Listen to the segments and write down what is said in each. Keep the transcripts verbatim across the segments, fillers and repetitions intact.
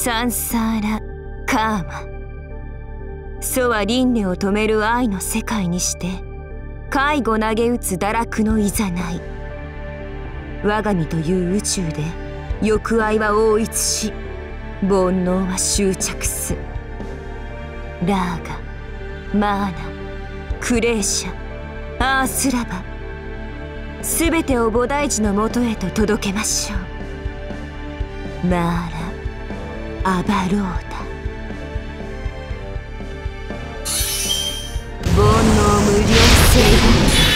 サンサーラ・カーマ。祖は輪廻を止める愛の世界にして介護投げ打つ堕落のいざない。我が身という宇宙で欲愛は応一し、煩悩は執着す。ラーガ、マーナ、クレーシャ、アースラバ、すべてを菩提寺のもとへと届けましょう。マーラ・アバローダ。煩悩無量性が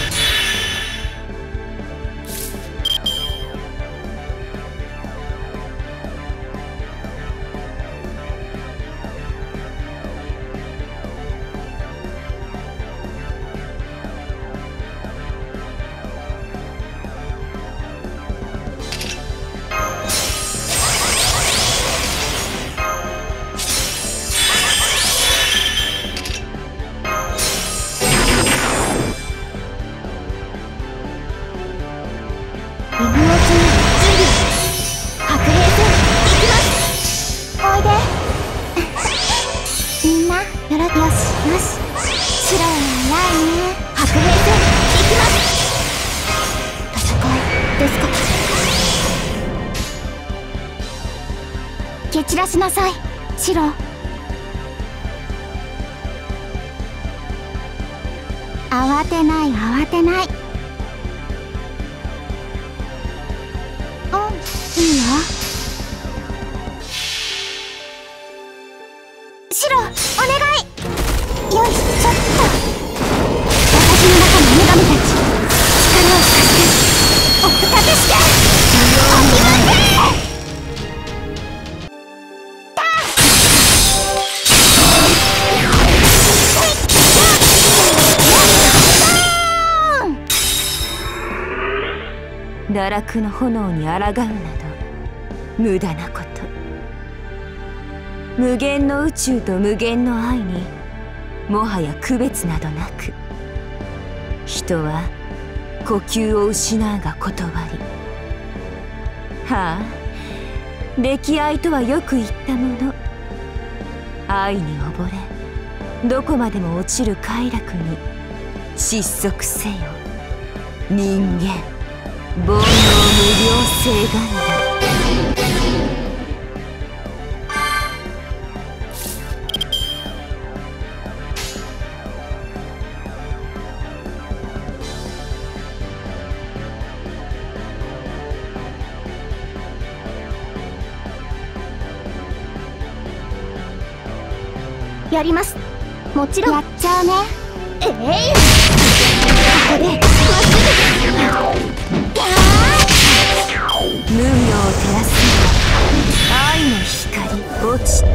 蹴散らしなさい、シロ。慌てない慌てない。うん、いいよ。シロ、お願い。よいしょっと。私の中の女神たち、力を貸しておふたけしておきません。堕落の炎に抗うなど無駄なこと。無限の宇宙と無限の愛にもはや区別などなく、人は呼吸を失うが断り。はあ、溺愛とはよく言ったもの。愛に溺れどこまでも落ちる快楽に失速せよ人間。煩悩無量性がんだ。やります。もちろんやっちゃうね。えい、ここでまっすぐ無明を照らす愛の光落ちて、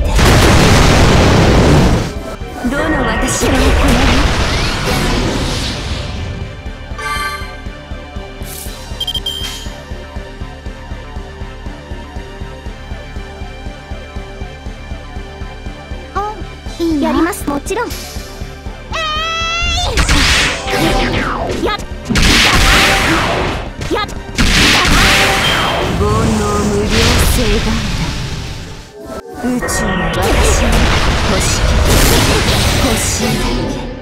どの私が行う。いいやります。もちろん。えーいやっやっ煩悩無量性がんだ。宇宙は私の星星だけ。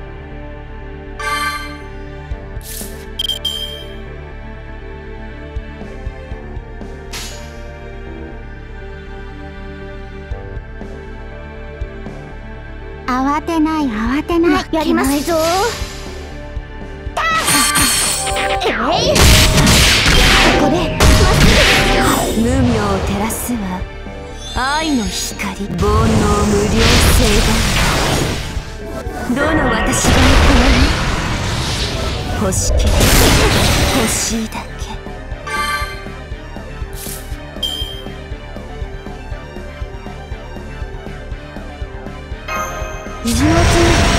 慌てない慌てない。やりますぞ。えい、ここで無明を照らすは愛の光。煩悩無量性がどの私が行う。星系星だけ。異常中準備。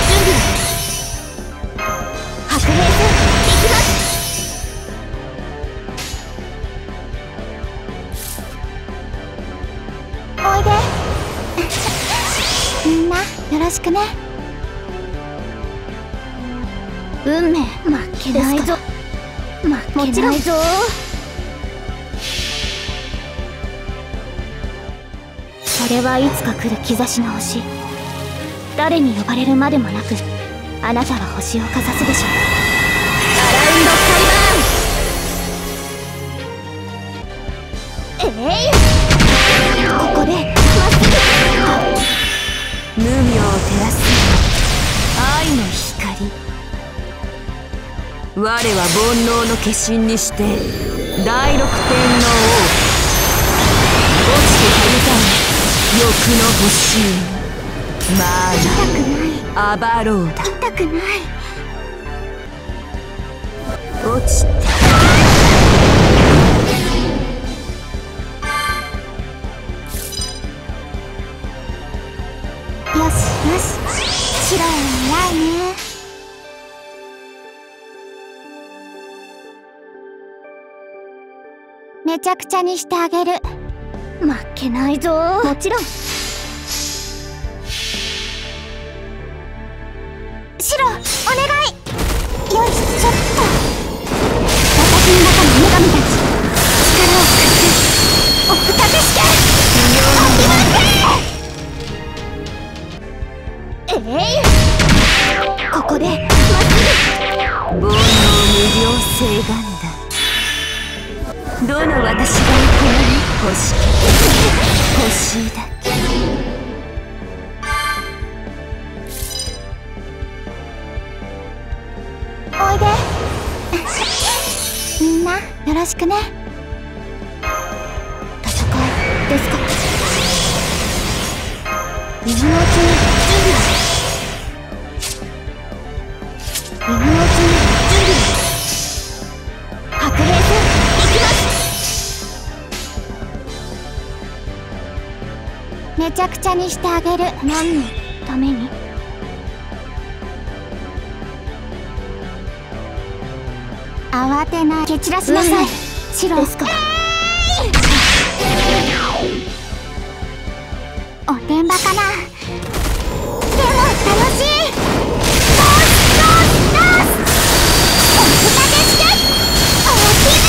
白兵戦行きます。おいでみんな、よろしくね。運命負けないぞ。負けないぞ。 それはいつか来る兆しの星。誰に呼ばれるまでもなくあなたは星をかざすでしょう。アラウンドスカイバーン。えい、ここでまっすぐ。 無明を照らす愛の光。我は煩悩の化身にして第六天の王。落ちて旅たい欲の星マーナアバローだ。 痛くない。 落ちてよしよし、白は偉いね。めちゃくちゃにしてあげる。負けないぞ。もちろん。白、お願い。よいしょっと。私の中の女神たち、力を貸す。おふたけしておきませ。えい、ここでまっす煩悩無量誓願だ。どの私が行う星星だけ。 おいでみんな、よろしくね。戦いですから。今のうちに準備を。今のうちに準備を。白兵戦行きます。めちゃくちゃにしてあげる。何のために？慌てない。蹴散らしなさい。白ですか。おてんばかな。でも楽しい。ロスロスロス。おふたけしておき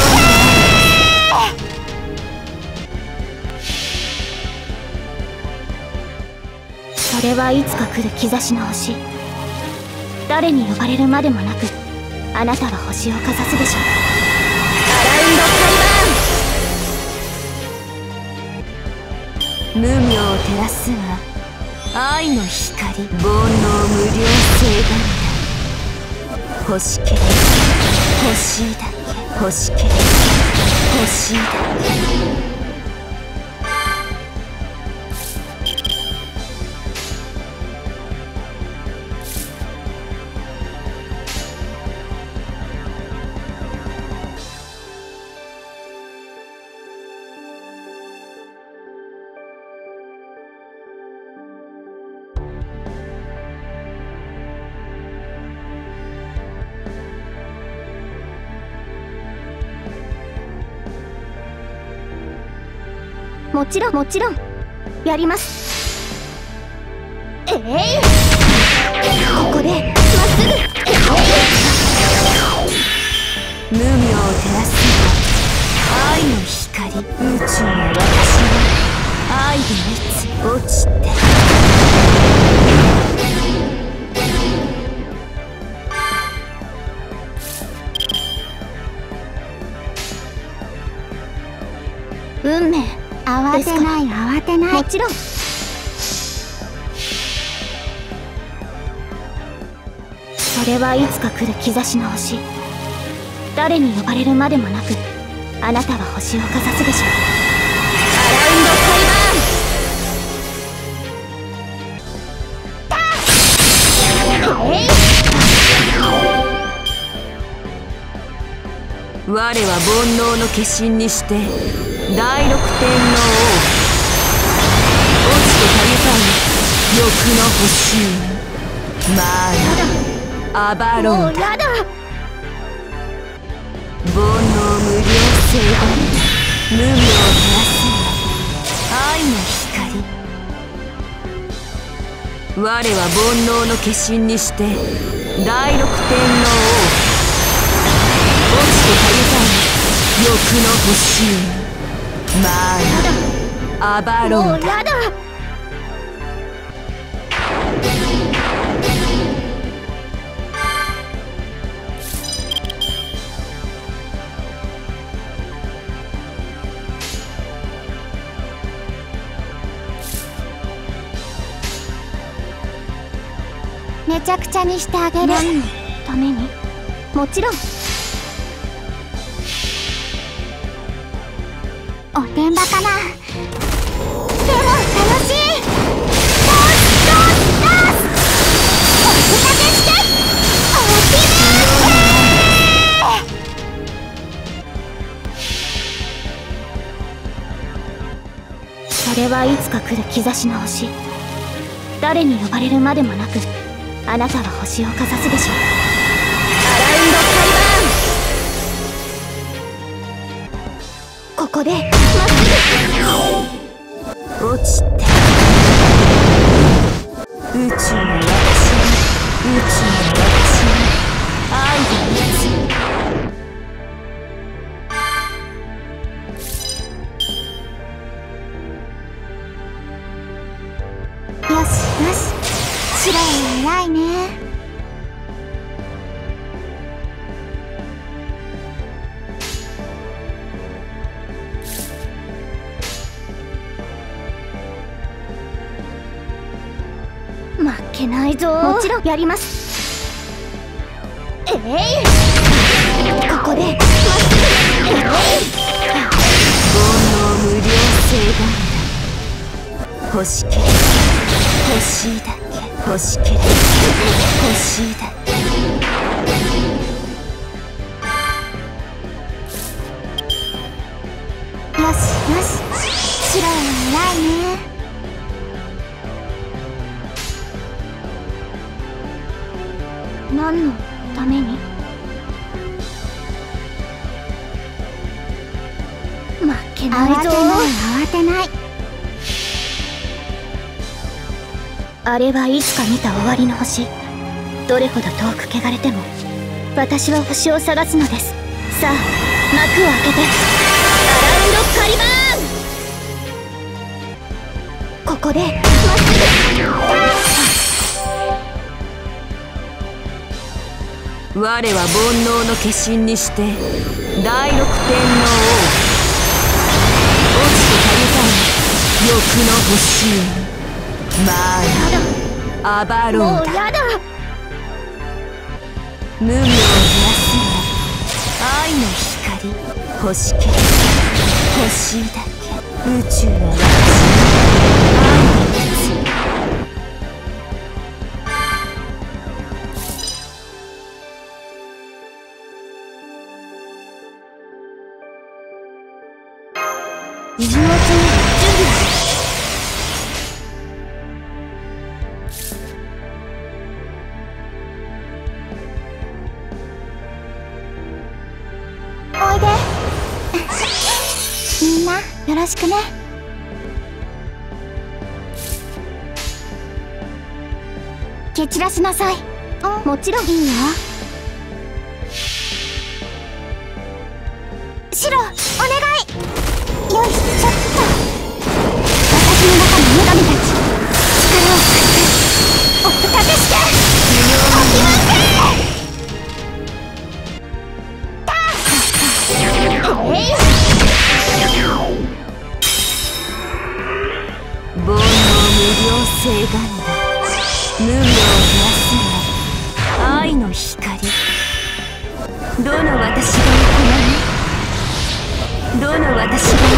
め。それはいつか来る兆しの星。誰に呼ばれるまでもなくあなたは星をかざすでしょう。アラウンド無明を照らすは愛の光。煩悩無量誓願だ。星けれ星だけ。星けれ星だけ。 もちろんもちろんやります。えい、ここでまっすぐ。 無明を照らす愛の光。宇宙の私は愛でいつ落ちて。 運命。慌てない慌てない。もちろん。それはいつか来る兆しの星。誰に呼ばれるまでもなくあなたは星をかざすでしょう。アラウンドスカイバーン。えい、 我は煩悩の化身にして第六天の王。落ちてたゆたい欲の星マーナアバローだ。 もうやだ。 煩悩無量誓願。無明を照らす愛の光。我は煩悩の化身にして第六天の王。落ちてたゆたい欲の星マーナアバロンだ。 もうやだ。めちゃくちゃにしてあげる。何のために？もちろん。おてんばかな。でも楽しい。ドスドスドス。おふざけしておきめ。それはいつか来る兆しの星。誰に呼ばれるまでもなくあなたは星をかざすでしょう。アラウンドカリバーン。ここでまっすぐ落ちて宇宙の私に宇宙の私に愛で打つ。よしよし、白い偉いね。負けないぞ。もちろんやります。えい、ここでまっすぐ。えい、 煩悩無量性が欲しければ欲しいだけ、欲しければ欲しいだけ。 よしよし、白い偉いね。何のために？負けないぞ。慌てない慌てない。あれはいつか見た終わりの星。どれほど遠く汚れても私は星を探すのです。さあ幕を開けてアラウンドカリバーン。ここでまっすぐ。我は煩悩の化身にして第六天皇を落ちてたゆたい欲の星へ。まあアバロンだ。 もうやだ。 無明を減らすの愛の光。欲しければ欲しいだけ。宇宙は私愛の異常に準備。 おいでみんなよろしくね。蹴散らしなさい。もちろんいいよ。白お願い。よいしょっと。私の中の女神たち、力を貸しておふたけしておきません。たえい。 煩悩無量性がんだ。無明を減らすの愛の光。どの私が行う？どの私が行う？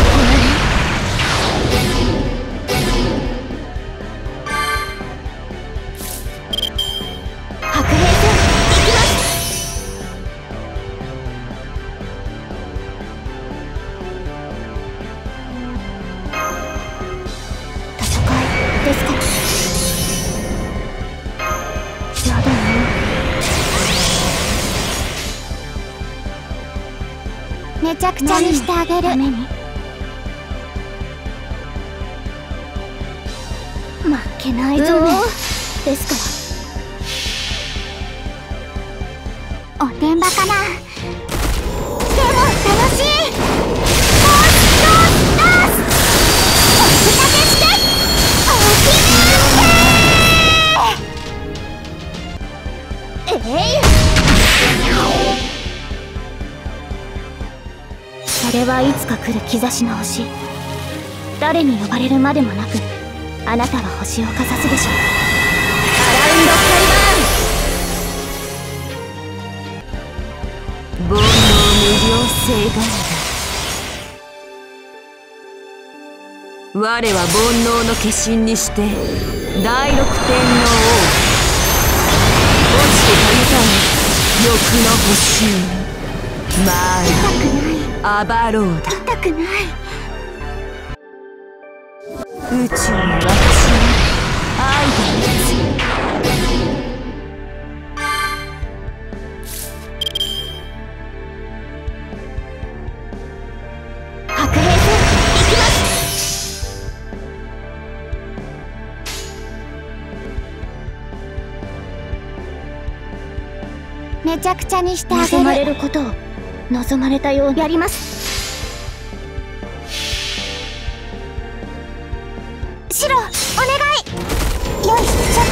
白兵戦行きます。戦いですか？やだな。めちゃくちゃにしてあげる。ために負けないぞ。ですからおてんばかな。でも楽しい。ドスドスドス。おふはいつか来る兆しの星。誰に呼ばれるまでもなくあなたは星をかざすでしょう。アラウンドカリバーン。 煩悩無量性がある。我は煩悩の化身にして第六天の王。落ちてかゆたに欲の星にまあアバローだ。 痛くない。 宇宙の私に愛が満つ。 白兵戦行きます。めちゃくちゃにしてあげる。望まれることを望まれたようにやります。白お願い。よいしょっと。私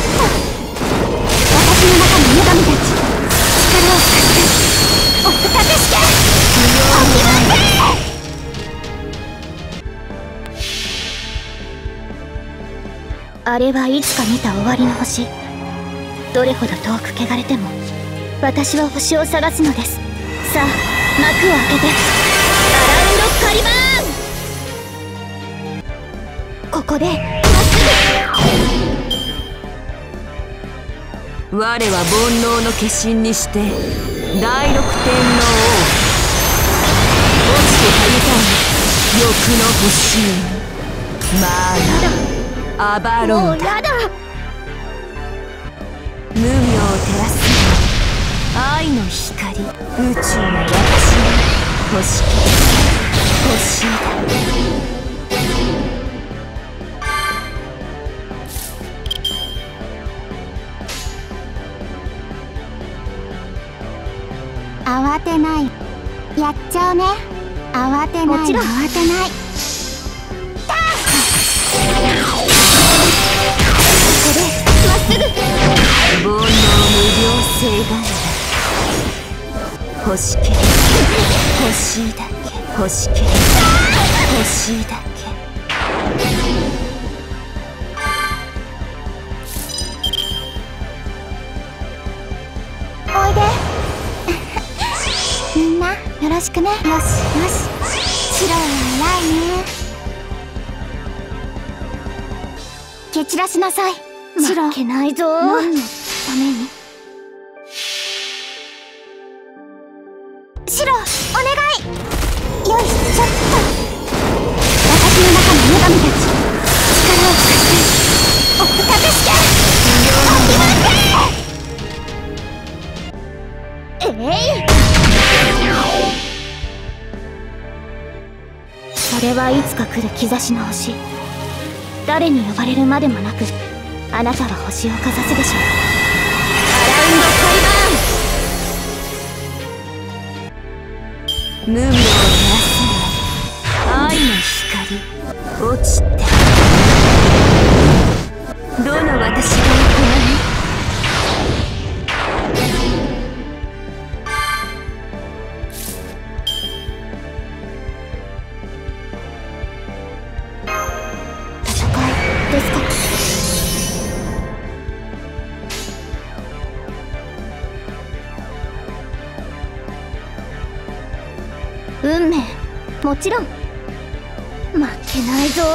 の中の女神たち、力を使っておふたけしておきません。あれはいつか見た終わりの星。どれほど遠く汚れても私は星を探すのです。さあ幕を開けてアラウンドカリバーン。ここでまっすぐ。我は煩悩の化身にして第六天の王。落ちてかゆたに欲の星にまあアバローだ。 もうやだ。 無明を照らす愛の光。宇宙の私に星星だ。 慌てない。やっちゃうね。慌てない。もちろん慌てない。ここでまっすぐ。 煩悩無量性がある。欲しければ欲しいだけ。欲しければ欲しいだけ。 おいでみんなよろしくね。よしよし。白は偉いね。蹴散らしなさい。白負けないぞ。何のために。白お願い。よいしょっと。私の中の女神たち、力を使っておふたけしておきません。えい。それはいつか来る兆しの星。誰に呼ばれるまでもなくあなたは星をかざすでしょう。アラウンドカリバ無明を照らす愛の光。落ちてどの私が行戦いですか。運命、もちろん負けないぞ。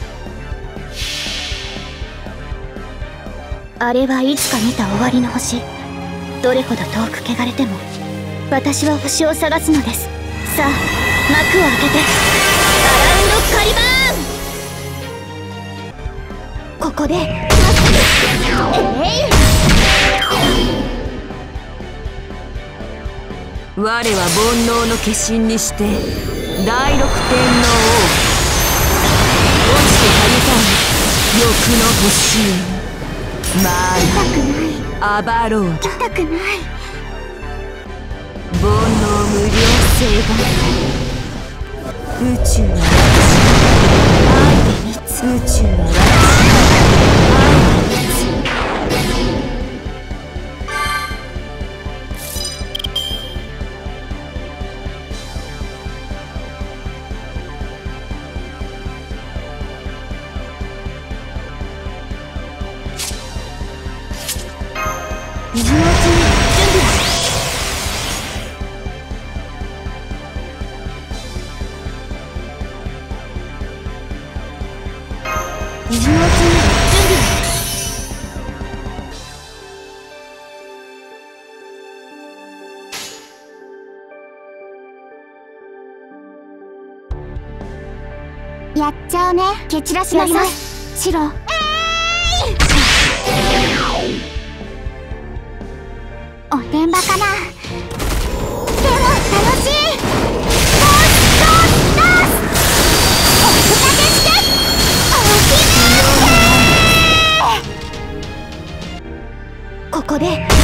あれはいつか見た終わりの星。どれほど遠く汚れても私は星を探すのです。さあ幕を開けてアラウンドカリバーン。ここでまっすぐ。えい。 我は煩悩の化身にして第六天の王。落ちてかゆたに欲の星にまあアバローだ。 痛くない。 煩悩無量性がある。宇宙は私愛で満つ。宇宙は私愛で満つ。 今のうちに準備を。やっちゃうね。蹴散らしなさいシロ。えーいおてんばかな。でも楽しい。モンスターダンスおふざけしておきなー。ここでまっ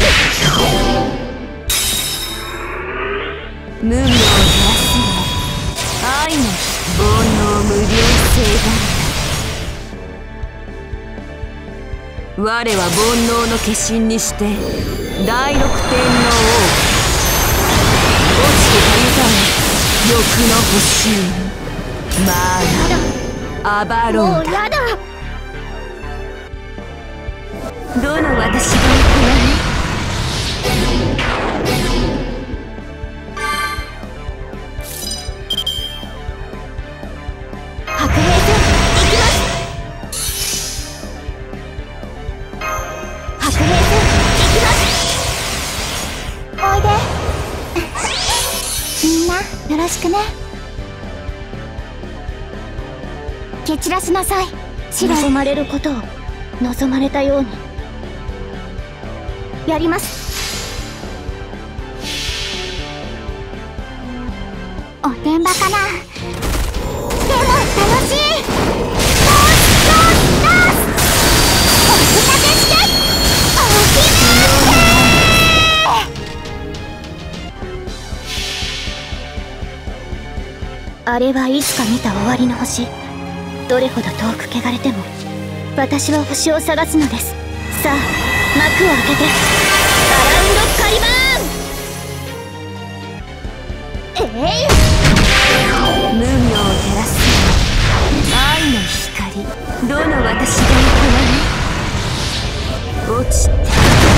すぐ無名を減らすの愛の煩悩無量性が我は煩悩の化身にして第六天皇を落ちてたゆたえ欲の星にまあアバロンもうやだ。 どの私が行くのに白兵戦行きます。白兵戦行きます。おいでみんなよろしくね。蹴散らしなさいシロ。望まれることを望まれたようにやります。おてんばかな。でも楽しい。モンスターダンスおふざけしておきなー。あれはいつか見た終わりの星。どれほど遠く汚れても私は星を探すのです。さあ幕を開けてアラウンドカリバーン。えい無名を照らす愛の光。どの私が行くのに落ちて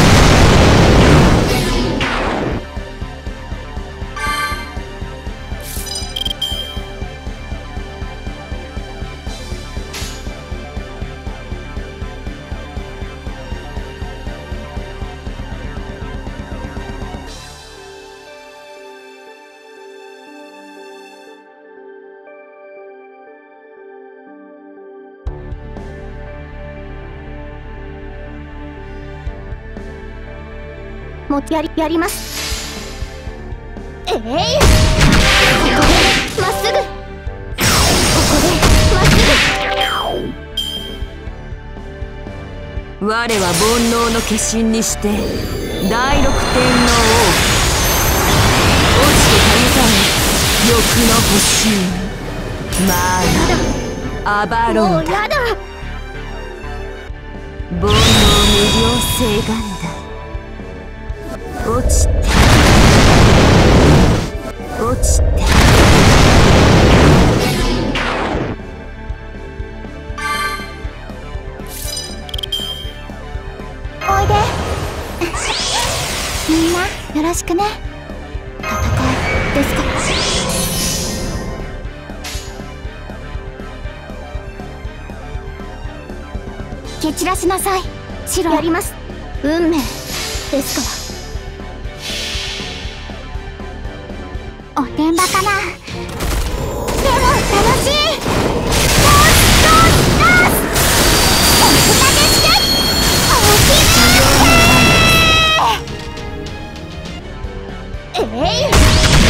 もうやりやります。えいここでまっすぐ。ここでまっすぐ我は煩悩の化身にして第六天皇を落ちてたゆたえ欲の星にまあアバロンだ。 もうやだ。 煩悩無量性がんだ。落ちて落ちておいでみんなよろしくね。戦いですから。蹴散らしなさいシロ。やります。運命ですから。おてんばかな。でも楽しい。モンスターダンスおふざけしておきなー。えい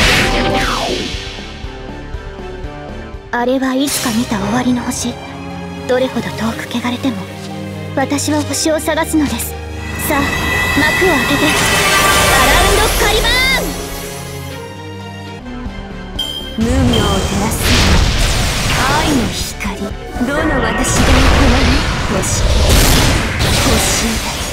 あれはいつか見た終わりの星。どれほど遠く汚れても私は星を探すのです。さあ幕を開けてアラウンドカリバーン。 無名を照らす愛の光。どの私が行くのに星星だ。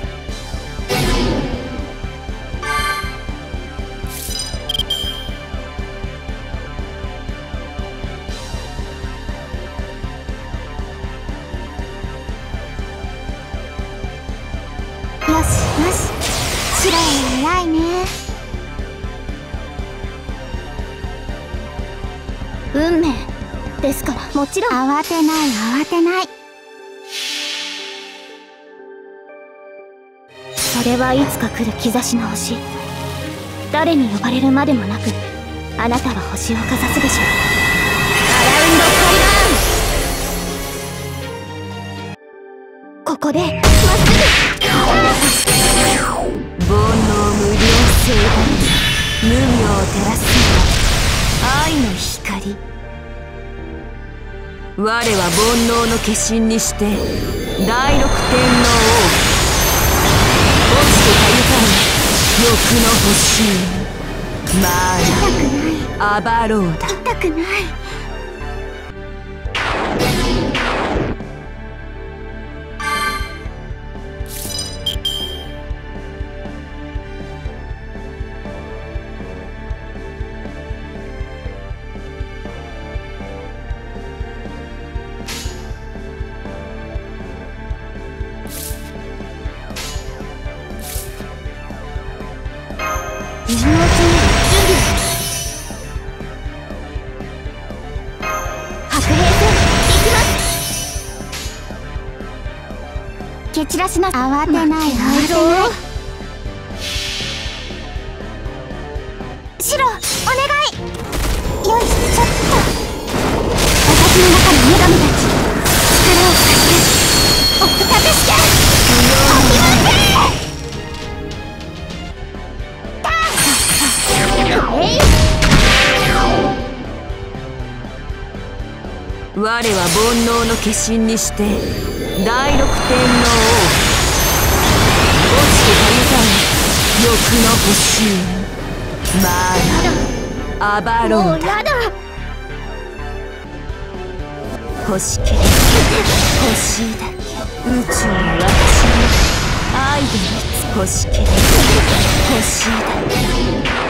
よしよし白い偉いね。運命ですから。もちろん慌てない慌てない。 れはいつか来る兆しの星。誰に呼ばれるまでもなくあなたは星をかざすでしょう。アラウンドカリバーン。ここでまっすぐ。 煩悩無量星が無明を照らす愛の光。我は煩悩の化身にして第六天の王。落ちてかゆかに欲の星にまあアバローだ。 痛くない。今のうちに準備を。白兵戦行きます。蹴散らしな。慌てない慌てない。白お願い。よいしょっと。私の中の女神たち力を貸しておくたてしておきません。 我は煩悩の化身にして第六天の王。落ちてかゆかに欲の星にまあアバローだ。欲しければ欲しいだけ宇宙の私に愛で満つ。欲しければ欲しいだけ。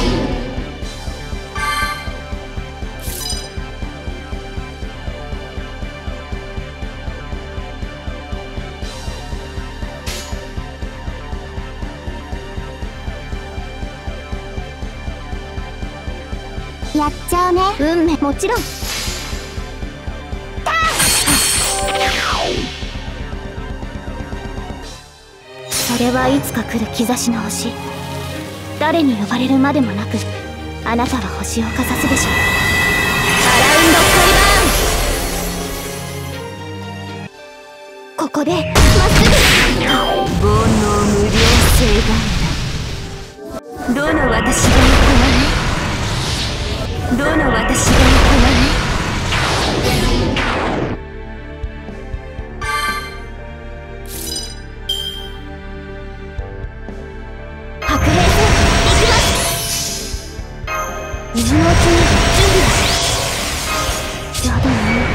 やっちゃうね。運命もちろん。それはいつか来る兆しの星。誰に呼ばれるまでもなくあなたは星をかざすでしょう。アラウンドカリバーン。ここでまっすぐ。 煩悩無量星がどの私が行われどの私が行われ白兵戦行きます。今のうちに準備を。やだね。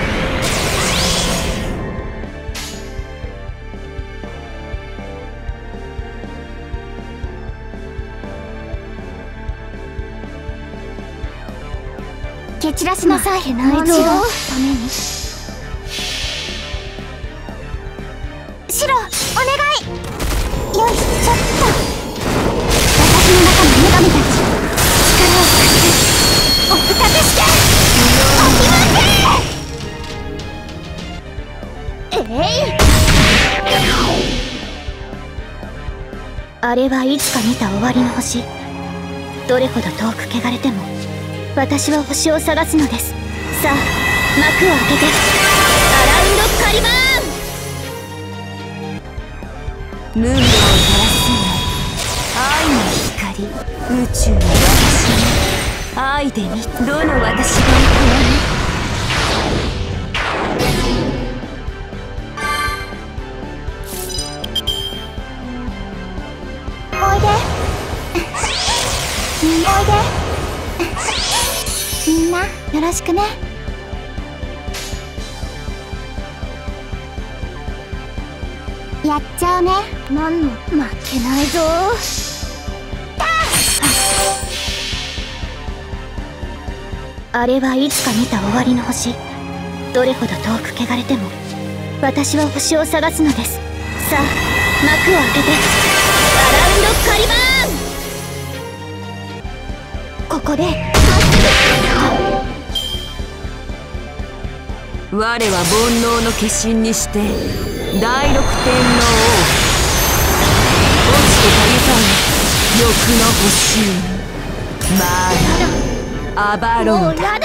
蹴散らしなさい。ないぞ。ために。白お願い。よいしょっと。私の中の女神たち力を貸しておくたてしておきません。えい。あれはいつか見た終わりの星。どれほど遠く汚れても私は星を探すのです。さあ幕を開けてアラウンドカリバーン。 無明を照らす愛の光。宇宙の私に愛で満つ。どの私が行わおいでおいで。みんなよろしくね。やっちゃうね。何の負けないぞ。あれはいつか見た終わりの星。どれほど遠く汚れても私は星を探すのです。さあ幕を開けてアラウンドカリバーン。ここでまっす我は煩悩の化身にして第六天の王。落ち欲の星にマーラ・アバロンだ。 もうやだ。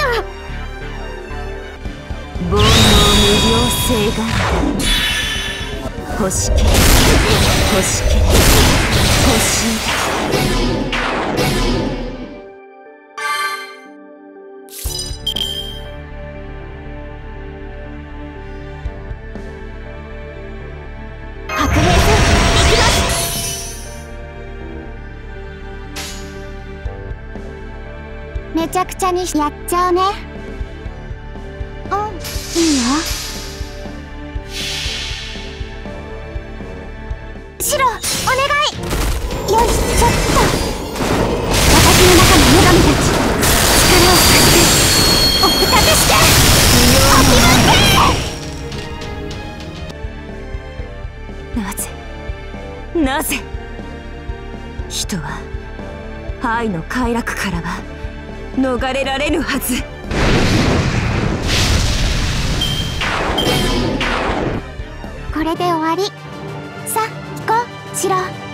煩悩無量性が欲しければ欲しければ欲しいだ。 白兵さん、行きます。めちゃくちゃにやっちゃうね。うん、いいよ。白、お願い。よし、ちょっと。私の中の女神たち、力を貸して、お蓋てして、 なぜなぜ人は愛の快楽からは逃れられぬはず。 これで終わり。さあ、行こう、シロ。